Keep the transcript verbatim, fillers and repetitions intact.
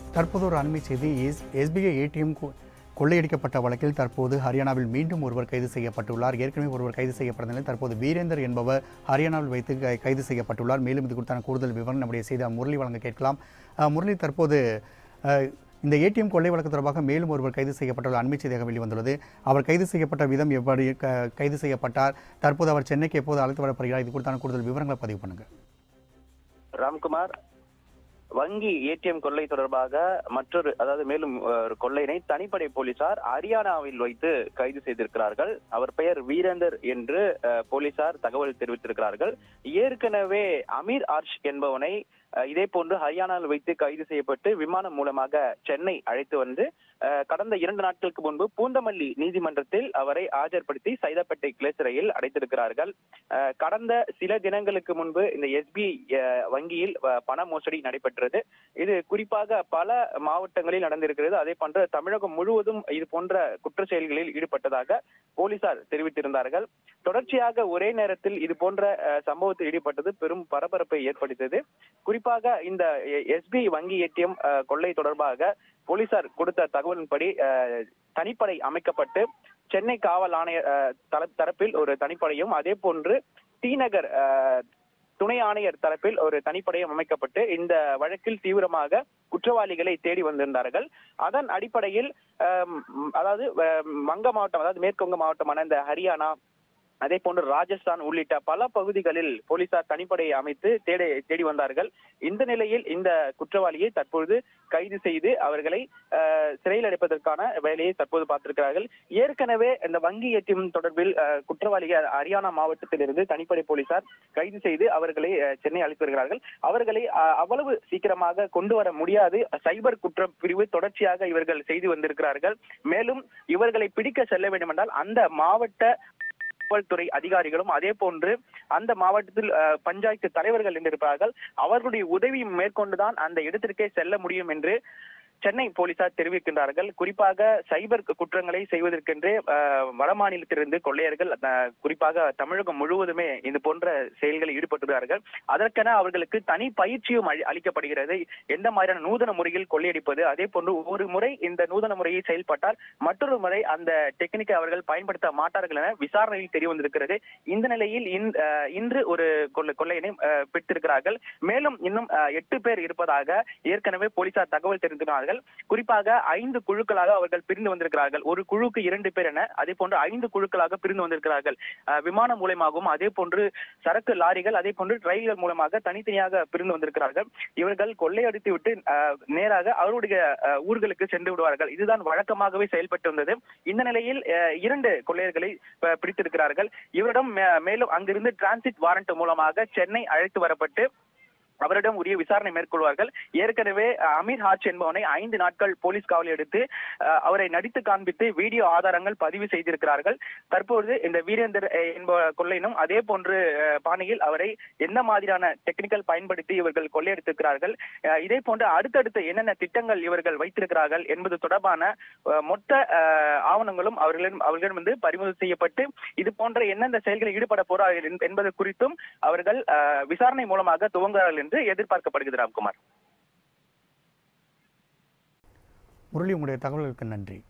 தற்போது ஒரு அண்மை செய்தி. எஸ் எஸ்பிஐ ஏடிஎம் கொள்ளையடிக்கப்பட்ட வழக்கில் தற்போது ஹரியானாவில் மீண்டும் ஒருவர் கைது செய்யப்பட்டுள்ளார். ஏற்கனவே ஒருவர் கைது செய்யப்பட்ட நிலையில் தற்போது வீரேந்தர் என்பவர் ஹரியானாவில் வைத்து கைது செய்யப்பட்டுள்ளார். மேலும் இது குறித்தான கூடுதல் விவரம் நம்முடைய செய்தி முரளி வழங்க கேட்கலாம். முரளி, தற்போது இந்த ஏடிஎம் கொள்ளை வழக்கு தொடர்பாக மேலும் ஒருவர் கைது செய்யப்பட்டுள்ள அண்மை செய்தியாக வெளிவந்துள்ளது. அவர் கைது செய்யப்பட்ட விதம் எப்படி கைது செய்யப்பட்டார், தற்போது அவர் சென்னைக்கு எப்போது அழைத்து வரப்படுகிறார், இது குறித்தான கூடுதல் விவரங்களை பதிவு பண்ணுங்க. ராம்குமார், வங்கி ஏடிஎம் கொள்ளை தொடர்பாக மற்றொரு அதாவது மேலும் ஒரு கொள்ளையினை தனிப்படை போலீசார் ஹரியானாவில் வைத்து கைது செய்திருக்கிறார்கள். அவர் பெயர் வீரேந்தர் என்று போலீசார் தகவல் தெரிவித்திருக்கிறார்கள். ஏற்கனவே அமீர் ஆர்ஷ் என்பவனை இதே போன்று ஹரியானாவில் வைத்து கைது செய்யப்பட்டு விமானம் மூலமாக சென்னை அழைத்து வந்து கடந்த இரண்டு நாட்களுக்கு முன்பு பூந்தமல்லி நீதிமன்றத்தில் அவரை ஆஜர்படுத்தி சைதாப்பேட்டை கிளை சிறையில் அடைத்திருக்கிறார்கள். கடந்த சில தினங்களுக்கு முன்பு இந்த எஸ்பிஐ வங்கியில் பண மோசடி நடைபெற்றது. இது குறிப்பாக பல மாவட்டங்களில் நடந்திருக்கிறது. அதே போன்று தமிழகம் முழுவதும் இது போன்ற குற்ற செயல்களில் ஈடுபட்டதாக போலீசார் தெரிவித்திருந்தார்கள். தொடர்ச்சியாக ஒரே நேரத்தில் இது போன்ற சம்பவத்தில் ஈடுபட்டது பெரும் பரபரப்பை ஏற்படுத்தியது. குறிப்பாக இந்த எஸ்பிஐ வங்கி ஏடிஎம் கொள்ளை தொடர்பாக போலீசார் கொடுத்த தகவலின்படி தனிப்படை அமைக்கப்பட்டு சென்னை காவல் ஆணையர் தரப்பில் ஒரு தனிப்படையும், அதே போன்று டி நகர் துணை ஆணையர் தரப்பில் ஒரு தனிப்படையும் அமைக்கப்பட்டு இந்த வழக்கில் தீவிரமாக குற்றவாளிகளை தேடி வந்திருந்தார்கள். அதன் அடிப்படையில் அதாவது வங்க மாவட்டம், அதாவது மேற்குவங்க மாவட்டமான இந்த ஹரியானா, அதே போன்று ராஜஸ்தான் உள்ளிட்ட பல பகுதிகளில் போலீசார் தனிப்படையை அமைத்து தேடி தேடி வந்தார்கள். இந்த நிலையில் இந்த குற்றவாளியை தற்பொழுது கைது செய்து அவர்களை சிறையில் அடைப்பதற்கான வேலையை தற்போது பார்த்திருக்கிறார்கள். ஏற்கனவே இந்த வங்கி ஏடிஎம் தொடர்பில் குற்றவாளிகள் ஹரியானா மாவட்டத்திலிருந்து தனிப்படை போலீசார் கைது செய்து அவர்களை சென்னை அழைத்து வருகிறார்கள். அவர்களை அவ்வளவு சீக்கிரமாக கொண்டு வர முடியாது. சைபர் குற்ற பிரிவு தொடர்ச்சியாக இவர்கள் செய்து வந்திருக்கிறார்கள். மேலும் இவர்களை பிடிக்க செல்ல வேண்டும் என்றால் அந்த மாவட்ட துறை அதிகாரிகளும், அதே போன்று அந்த மாவட்டத்தில் பஞ்சாயத்து தலைவர்கள் இருந்திருப்பார்கள். அவர்களுடைய உதவி மேற்கொண்டுதான் அந்த இடத்திற்கே செல்ல முடியும் என்று சென்னை போலீசார் தெரிவிக்கின்றார்கள். குறிப்பாக சைபர் குற்றங்களை செய்வதற்கென்றே வட மாநிலத்திலிருந்து கொள்ளையர்கள் குறிப்பாக தமிழகம் முழுவதுமே இது போன்ற செயல்களில் ஈடுபட்டுள்ளார்கள். அதற்கென அவர்களுக்கு தனி பயிற்சியும் அளிக்கப்படுகிறது. எந்த மாதிரியான நூதன முறையில் கொள்ளையடிப்பது, அதே போன்று ஒரு முறை இந்த நூதன முறையை செயல்பட்டால் மற்றொரு முறை அந்த டெக்னிக்கை அவர்கள் பயன்படுத்த மாட்டார்கள் என விசாரணையில் தெரிய வந்திருக்கிறது. இந்த நிலையில் இன்று ஒரு கொள்ளையினை பிடித்திருக்கிறார்கள். மேலும் இன்னும் எட்டு பேர் இருப்பதாக ஏற்கனவே போலீசார் தகவல் தெரிவித்திருக்கிறார்கள். குறிப்பாக ஐந்து குழுக்களாக அவர்கள் பிரிந்து வந்திருக்கிறார்கள். ஒரு குழுக்கு இரண்டு பேர் என அதே போன்று ஐந்து குழுக்களாக பிரிந்து வந்திருக்கிறார்கள். விமானம் மூலமாகவும், அதே போன்று சரக்கு லாரிகள், அதே போன்று ரயில்கள் மூலமாக தனித்தனியாக பிரிந்து வந்திருக்கிறார்கள். இவர்கள் கொள்ளையடித்து விட்டு நேராக அவருடைய ஊர்களுக்கு சென்று விடுவார்கள். இதுதான் வழக்கமாகவே செயல்பட்டு வந்தது. இந்த நிலையில் இரண்டு கொள்ளையர்களை பிடித்திருக்கிறார்கள். இவரிடம் மேலும் அங்கிருந்து டிரான்சிட் வாரண்ட் மூலமாக சென்னை அழைத்து வரப்பட்டு அவரிடம் உரிய விசாரணை மேற்கொள்வார்கள். ஏற்கனவே அமீர் ஹாஜ் என்பவனை ஐந்து நாட்கள் போலீஸ் காவலில் எடுத்து அவரை நடித்து காண்பித்து வீடியோ ஆதாரங்கள் பதிவு செய்திருக்கிறார்கள். தற்போது இந்த வீரேந்தர் என்ப கொள்ளையினும் அதே போன்று பாணியில் அவரை எந்த மாதிரியான டெக்னிக்கல் பயன்படுத்தி இவர்கள் கொள்ளையடித்திருக்கிறார்கள், இதே போன்று அடுத்தடுத்த என்னென்ன திட்டங்கள் இவர்கள் வைத்திருக்கிறார்கள் என்பது தொடர்பான மொத்த ஆவணங்களும் அவர்களிடம் அவர்களிடம் வந்து பறிமுதல் செய்யப்பட்டு இது போன்ற எந்தெந்த செயல்களில் ஈடுபட போறார்கள் என்பது குறித்தும் அவர்கள் விசாரணை மூலமாக துவங்குகிறார்கள் எதிர்பார்க்கப்படுகிறது. ராம்குமார், முரளி, உங்களுடைய தகவல்களுக்கு நன்றி.